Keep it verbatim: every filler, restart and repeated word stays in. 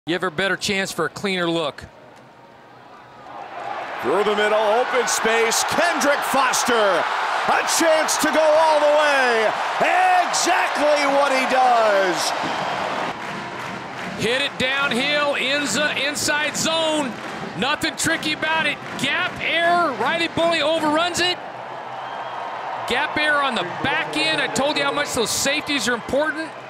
Give her a better chance for a cleaner look. Through the middle, open space, Kendrick Foster. A chance to go all the way. Exactly what he does. Hit it downhill, inside zone. Nothing tricky about it. Gap air, righty bully overruns it. Gap air on the back end. I told you how much those safeties are important.